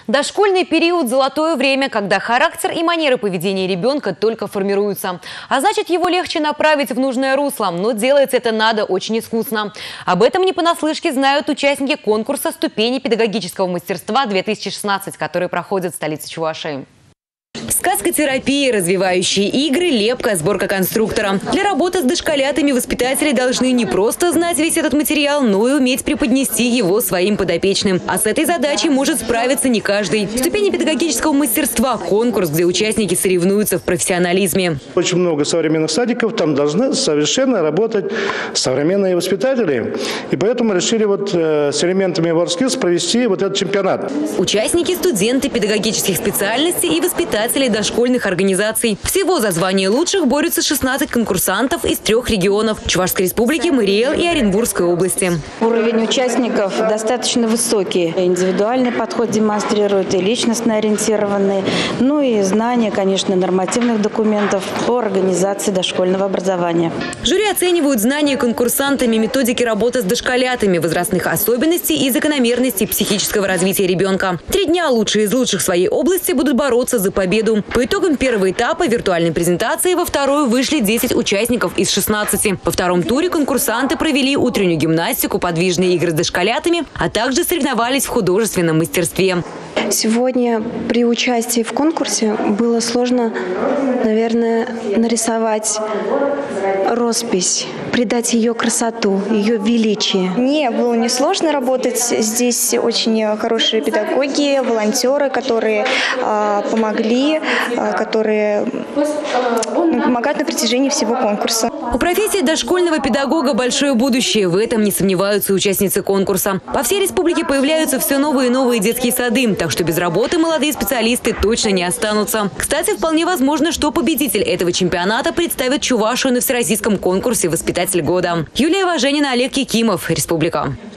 Дошкольный период – золотое время, когда характер и манеры поведения ребенка только формируются. А значит, его легче направить в нужное русло, но делать это надо очень искусно. Об этом не понаслышке знают участники конкурса «Ступени педагогического мастерства-2016», который проходит в столице Чувашии. Сказкотерапия, развивающие игры, лепка, сборка конструктора. Для работы с дошколятами воспитатели должны не просто знать весь этот материал, но и уметь преподнести его своим подопечным. А с этой задачей может справиться не каждый. «Ступени педагогического мастерства» – конкурс, где участники соревнуются в профессионализме. Очень много современных садиков, там должны совершенно работать современные воспитатели. И поэтому решили с элементами WorldSkills провести этот чемпионат. Участники – студенты педагогических специальностей и воспитатели дошкольных организаций. Всего за звание лучших борются 16 конкурсантов из 3 регионов – Чувашской республики, Мариэл и Оренбургской области. Уровень участников достаточно высокий. Индивидуальный подход демонстрирует, и личностно ориентированный. Ну и знания, конечно, нормативных документов по организации дошкольного образования. Жюри оценивают знания конкурсантами методики работы с дошколятами, возрастных особенностей и закономерностей психического развития ребенка. 3 дня лучшие из лучших в своей области будут бороться за победу. По итогам первого этапа виртуальной презентации во второй вышли 10 участников из 16. Во втором туре конкурсанты провели утреннюю гимнастику, подвижные игры с дошколятами, а также соревновались в художественном мастерстве. Сегодня при участии в конкурсе было сложно, наверное, нарисовать роспись, придать ее красоту, ее величие. Мне было несложно работать. Здесь очень хорошие педагоги, волонтеры, которые помогли, которые помогают на протяжении всего конкурса. У профессии дошкольного педагога большое будущее. В этом не сомневаются участницы конкурса. По всей республике появляются все новые и новые детские сады, так что без работы молодые специалисты точно не останутся. Кстати, вполне возможно, что победитель этого чемпионата представит Чувашию на всероссийском конкурсе «Воспитатель года». Юлия Важенина, Олег Кикимов, Республика.